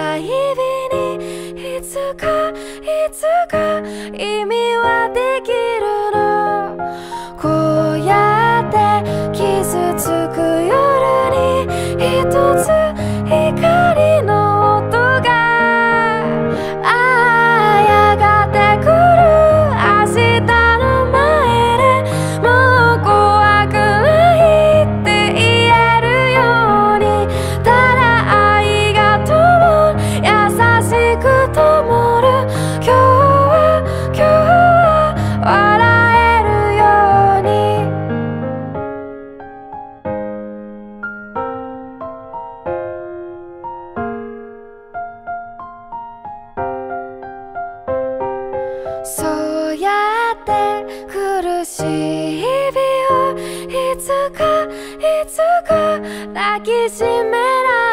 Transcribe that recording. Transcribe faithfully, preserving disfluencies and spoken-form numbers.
た日々にいつかいつか意味はできるの。こうやって傷つく夜に一つ光の音が、ああやがて来る明日の前でもう怖くないって言えるように、ただ愛が灯る優しく灯る今日は今日は笑えるように。そうやって苦しい日々をいつかいつか抱きしめられ